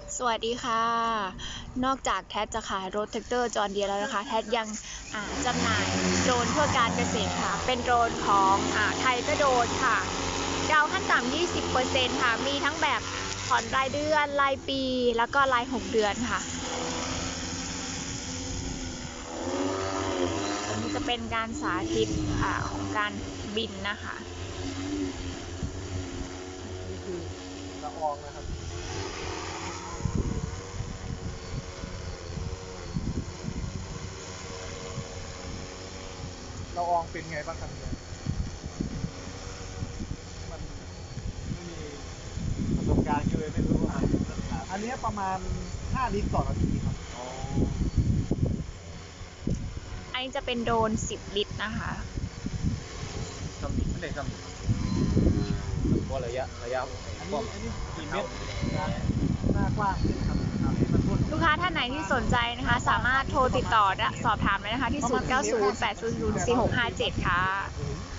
สวัสดีค่ะ นอกจากแท็จะขายรถแท็กเตอร์จอห์นเดียร์แล้วนะคะ แท็ยังจำหน่ายโดรนเพื่อการเกษตรค่ะ เป็นโดรนของไทยก็โดรนค่ะ ดาวขั้นต่ำ 20% ค่ะ มีทั้งแบบผ่อนรายเดือน รายปี แล้วก็ราย 6 เดือนค่ะอันนี้จะเป็นการสาธิตของการบินนะคะนี่คือละอองนะครับละอองเป็นไงบ้างครับเนี่ยมันไม่มีประสบการณ์ก็เลยไม่รู้ว่าอันนี้ประมาณ5 ลิตรต่อนาทีครับอันนี้จะเป็นโดรน 10 ลิตรนะคะทำไม่ได้ทำว่าระยะอันนี้กี่เมตรหน้ากว้างขึ้นครับมันพ่นลูกค้าท่านไหนที่สนใจนะคะ สามารถโทรติดต่อและสอบถามได้นะคะที่ 0908004657 ค่ะ